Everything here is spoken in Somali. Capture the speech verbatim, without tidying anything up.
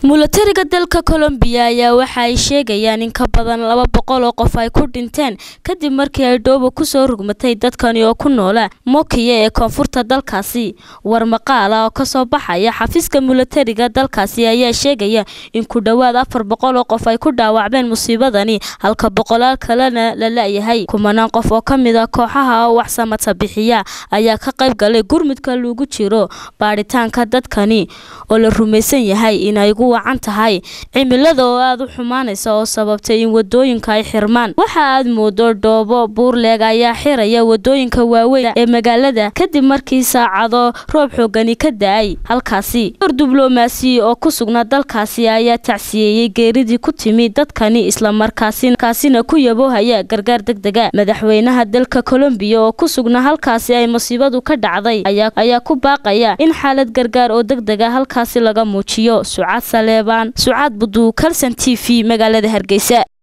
Militariga dalka Colombia ayaa waxa ay sheegayaan in ka badan laba boqol oo qof ay ku dhinteen kadib markii ay dhoobo ku soo rugmatay dadkani oo ku noolaa Moquia ee koonfurta dalkaasi. War maqaal ah oo ka soo baxaya xafiiska militariga dalkaasi ayaa sheegaya in ku dhawaad afar boqol oo qof ay ku dhaawacmeen musiibadani halka boqolaal kalena la laayahay. Kumanaan qof oo ka mid ah kooxaha wax samata bixiya ayaa ka qayb galay gurmudka lagu jiro baaritaanka dadkani oo la rumaysan yahay in ay ugu wacan tahay cimilada oo aad u xumaanaysa oo sababtay in wadooyinka ay xirmaan. Waxa aad moodo dhoobo buurleeg ayaa xiraya wadooyinka waaweyn ee magaalada kadib markii saacado roob xoogani ka da'ay halkaasi. Diblomaasi oo ku sugnaa dalkaasi ayaa tacsiyay geeridii ku timi dadkani isla markaasina ku yaboohaya gargaar degdeg ah. Madaxweynaha dalka Colombia oo ku sugnaa halkaasi ay musiibadu ka dhacday ayaa ku baaqaya in xaalad gargaar oo degdeg ah halkaasi laga muujiyo. Sucad Saleebaan, Sucad Budu, Kalsan T V, magaalada Hargeysa.